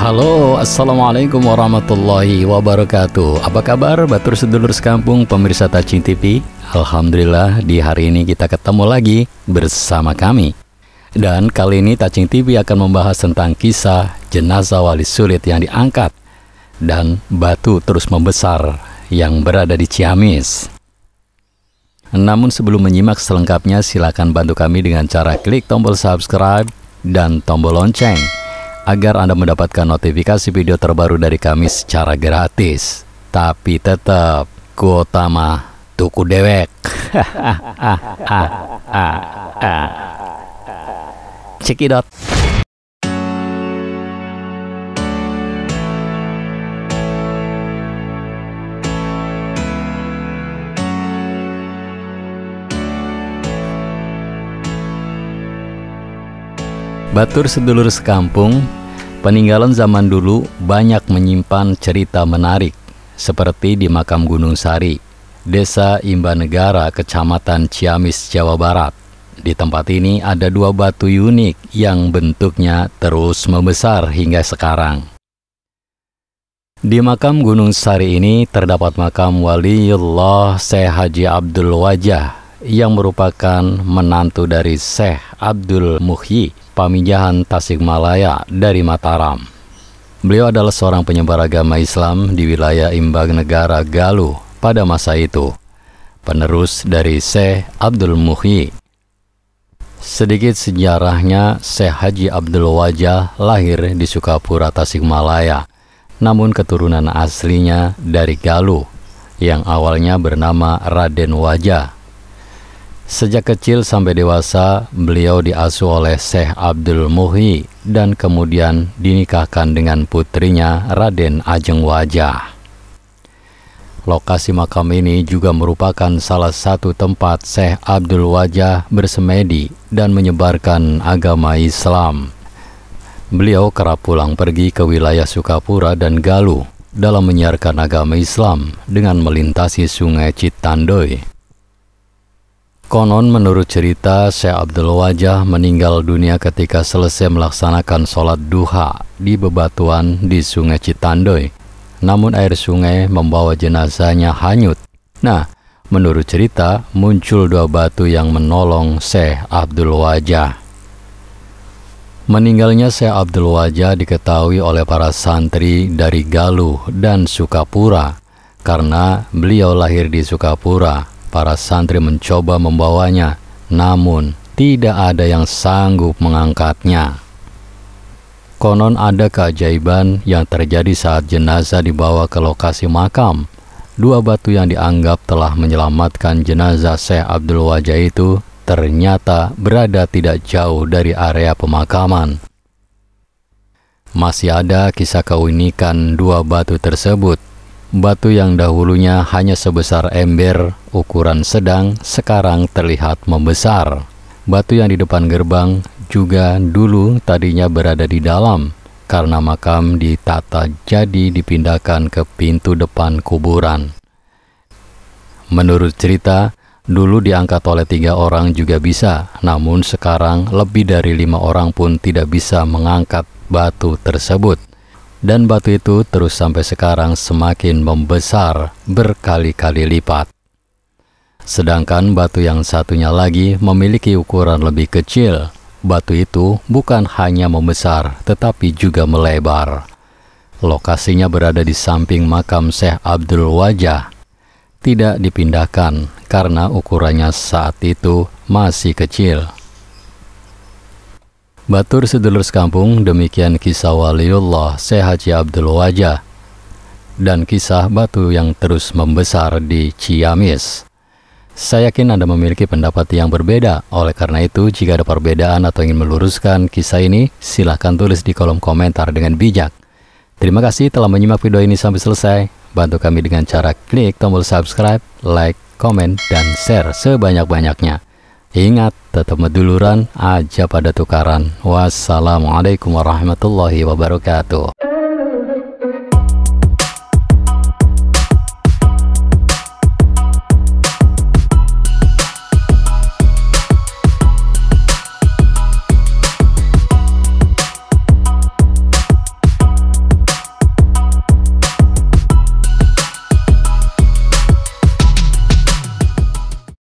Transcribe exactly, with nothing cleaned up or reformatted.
Halo, assalamualaikum warahmatullahi wabarakatuh. Apa kabar batur sedulur sekampung pemirsa Taching T V? Alhamdulillah di hari ini kita ketemu lagi bersama kami. Dan kali ini Taching T V akan membahas tentang kisah jenazah wali sulit yang diangkat dan batu terus membesar yang berada di Ciamis. Namun sebelum menyimak selengkapnya, silakan bantu kami dengan cara klik tombol subscribe dan tombol lonceng agar Anda mendapatkan notifikasi video terbaru dari kami secara gratis. Tapi tetap kuota mah tuku dewek. Cekidot. Batur sedulur sekampung, peninggalan zaman dulu banyak menyimpan cerita menarik, seperti di makam Gunung Sari, Desa Imbanegara, Kecamatan Ciamis, Jawa Barat. Di tempat ini ada dua batu unik yang bentuknya terus membesar hingga sekarang. Di makam Gunung Sari ini terdapat makam Waliullah Syekh Haji Abdul Wajah yang merupakan menantu dari Syekh Abdul Muhyi, Pamijahan Tasikmalaya dari Mataram. Beliau adalah seorang penyebar agama Islam di wilayah Imbanegara Galuh pada masa itu, penerus dari Syekh Abdul Muhyi. Sedikit sejarahnya, Syekh Haji Abdul Wajah lahir di Sukapura, Tasikmalaya, namun keturunan aslinya dari Galuh yang awalnya bernama Raden Wajah. Sejak kecil sampai dewasa, beliau diasuh oleh Syekh Abdul Muhyi dan kemudian dinikahkan dengan putrinya Raden Ajeng Wajah. Lokasi makam ini juga merupakan salah satu tempat Syekh Abdul Wajah bersemedi dan menyebarkan agama Islam. Beliau kerap pulang pergi ke wilayah Sukapura dan Galuh dalam menyiarkan agama Islam dengan melintasi sungai Citandoy. Konon menurut cerita, Syekh Abdul Wajah meninggal dunia ketika selesai melaksanakan sholat duha di bebatuan di sungai Citandoy. Namun air sungai membawa jenazahnya hanyut. Nah, menurut cerita muncul dua batu yang menolong Syekh Abdul Wajah. Meninggalnya Syekh Abdul Wajah diketahui oleh para santri dari Galuh dan Sukapura. Karena beliau lahir di Sukapura, para santri mencoba membawanya, namun tidak ada yang sanggup mengangkatnya. Konon ada keajaiban yang terjadi saat jenazah dibawa ke lokasi makam. Dua batu yang dianggap telah menyelamatkan jenazah Syekh Abdul Wajah itu ternyata berada tidak jauh dari area pemakaman. Masih ada kisah keunikan dua batu tersebut. Batu yang dahulunya hanya sebesar ember ukuran sedang sekarang terlihat membesar. Batu yang di depan gerbang juga dulu tadinya berada di dalam karena makam ditata jadi dipindahkan ke pintu depan kuburan. Menurut cerita, dulu diangkat oleh tiga orang juga bisa, namun sekarang lebih dari lima orang pun tidak bisa mengangkat batu tersebut. Dan batu itu terus sampai sekarang semakin membesar berkali-kali lipat. Sedangkan batu yang satunya lagi memiliki ukuran lebih kecil. Batu itu bukan hanya membesar, tetapi juga melebar. Lokasinya berada di samping makam Syekh Abdul Wajah. Tidak dipindahkan karena ukurannya saat itu masih kecil. Batur sedulur sekampung, demikian kisah Waliullah Syekh Haji Abdul Wajah dan kisah batu yang terus membesar di Ciamis. Saya yakin Anda memiliki pendapat yang berbeda. Oleh karena itu, jika ada perbedaan atau ingin meluruskan kisah ini, silahkan tulis di kolom komentar dengan bijak. Terima kasih telah menyimak video ini sampai selesai. Bantu kami dengan cara klik tombol subscribe, like, komen, dan share sebanyak-banyaknya. Ingat, tetap meduluran aja pada tukaran. Wassalamualaikum warahmatullahi wabarakatuh.